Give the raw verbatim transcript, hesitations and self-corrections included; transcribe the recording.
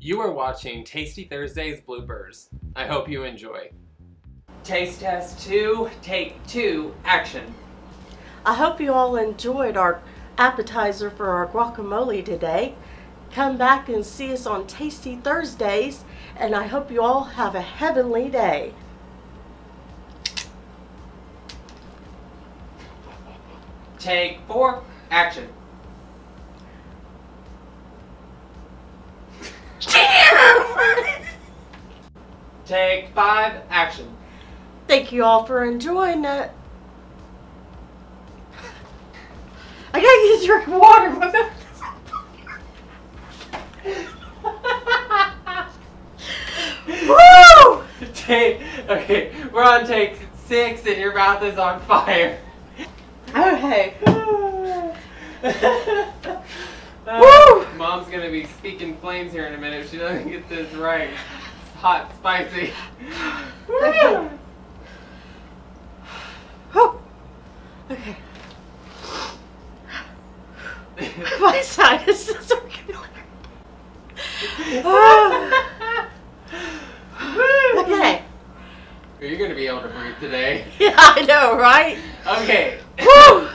You are watching Tasty Thursdays bloopers. I hope you enjoy. Taste test two, take two, action. I hope you all enjoyed our appetizer for our guacamole today. Come back and see us on Tasty Thursdays, and I hope you all have a heavenly day. Take four, action. Take five, action. Thank you all for enjoying it. I gotta get a drink of water. Woo! Take, okay, we're on take six and your mouth is on fire. Okay. uh, Woo! Mom's gonna be speaking flames here in a minute if she doesn't get this right. It's hot, spicy. Okay. Oh. Okay. My sinuses are killing me. Okay. You're gonna be able to breathe today. Yeah, I know, right? Okay. Woo!